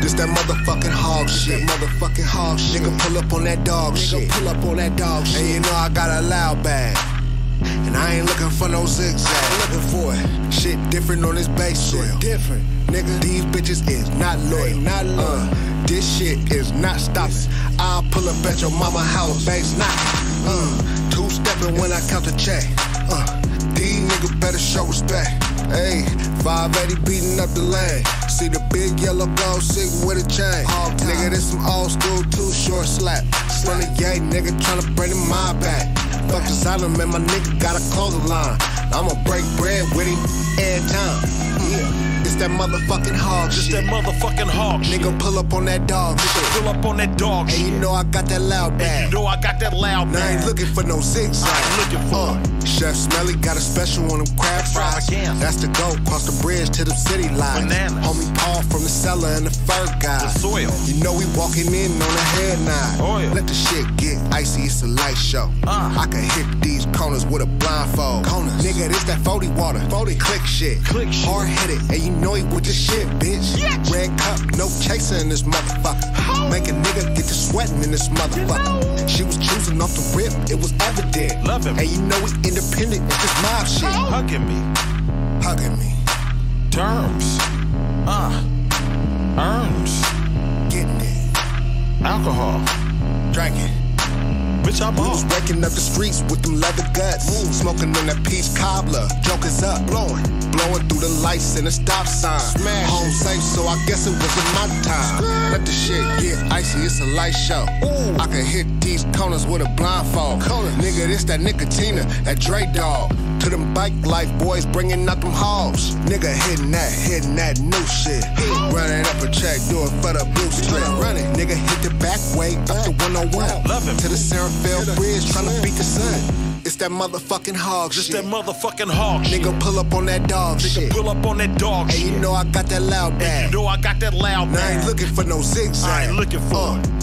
It's that motherfucking hog shit. That motherfucking hog shit. Nigga pull up on that dog shit. Nigga pull up on that dog shit. And you know I got a loud bag. And I ain't looking for no zigzag. Looking for it. Shit different on this bass soil. Different. Nigga, these bitches is not loyal. Not loyal. This shit is not stopping. I'll pull up at your mama house, bass knocking. Two-stepping when I count the check. These niggas better show respect. Hey, 580 beating up the lane. See the big yellow gold sitting with a chain. Nigga, this some old school too short slap. From the gate, nigga tryna bring the mind back. Fuck the silent man, my nigga got a clothing line. I'ma break bread with him every time. It's that motherfucking hog shit. Just that motherfucking hog shit. Nigga pull up on that dog shit. Pull up on that dog shit. And you know I got that loud bag. And you know I got that loud bag. I ain't looking for no zigzag. I ain't looking for Chef Smelly got a special on them crab fries. That's the go, cross the bridge to the city lines. Bananas. Homie Paul from the cellar and the fur guy. The soil. You know we walking in on a head nod. Oil. Let the shit get icy, it's a light show. I can hit these corners with a blindfold. Nigga, this that 40 water. 40 click shit. Click shit. Hard headed, and you know he with the shit, bitch. Yes. Red cup, no chaser in this motherfucker. Make a nigga get to sweating in this motherfucker. She was choosing off the rip, it was evident. Love him. And you know we independent, it's this mob shit. Hugging me. Hugging me. Terms. Earns. Getting it. Alcohol. Drinking. Bitch, I'm We on. was waking up the streets with them leather guts. Smoking on that peach cobbler. Jokers up. Blowing through the lights and the stop sign. Smash. Home safe, so I guess it wasn't my time. Let the shit get icy, it's a light show. I can hit these corners with a blindfold. Nigga, this that Nicotina, that Dre dog. To them bike life boys bringing out them hogs. Nigga hitting that new shit. Running up a check, do it for the blue strip. Running, nigga hit the back way up the 101. Love him. To the Serinfield Bridge, tryna beat the sun. It's that motherfucking hog Just shit. that motherfucking hog shit. Nigga pull up on that dog shit. Pull up on that dog And shit. you know I got that loud bag. And you know I got that loud And I bag. ain't looking for no zigzag. I ain't looking for it.